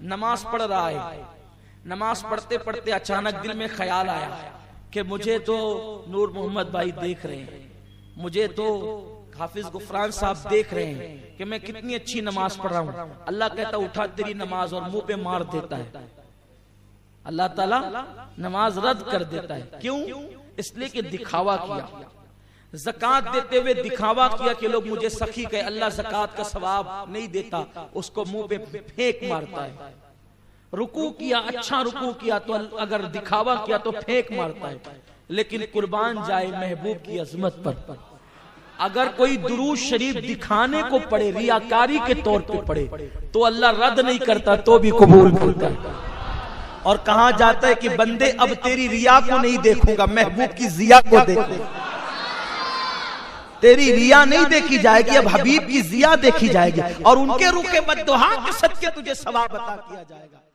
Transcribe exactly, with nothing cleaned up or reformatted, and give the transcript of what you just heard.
नमाज पढ़ रहा है, नमाज पढ़ते पढ़ते अचानक दिल में ख्याल आया कि मुझे तो नूर मोहम्मद भाई देख रहे हैं, मुझे तो हाफिज गुफरान साहब देख रहे हैं कि मैं कितनी अच्छी नमाज पढ़ रहा हूँ। अल्लाह कहता उठा तेरी नमाज, और मुंह पे मार देता है। अल्लाह ताला नमाज रद्द कर देता है। क्यों? इसलिए कि दिखावा किया। ज़कात देते हुए दिखावा किया कि लोग मुझे सखी कहे। अल्लाह ज़कात का सवाब नहीं देता, उसको मुंह पे फेंक मारता है। रुकू किया, अच्छा रुकू किया तो अगर दिखावा किया तो फेंक मारता है। लेकिन कुर्बान जाए महबूब की अजमत पर, अगर कोई दुरूद शरीफ दिखाने को पड़े, रियाकारी के तौर पे पड़े, तो अल्लाह रद्द नहीं करता, तो भी कबूल करता है। और कहा जाता है कि बंदे अब तेरी रिया को नहीं देखूंगा, महबूब की जिया को देखूंगा। तेरी रिया नहीं देखी जाएगी, अब हबीब की जिया देखी जाएगी, और उनके रुखे बद्दुआ के सदके तुझे सवाब अता किया जाएगा।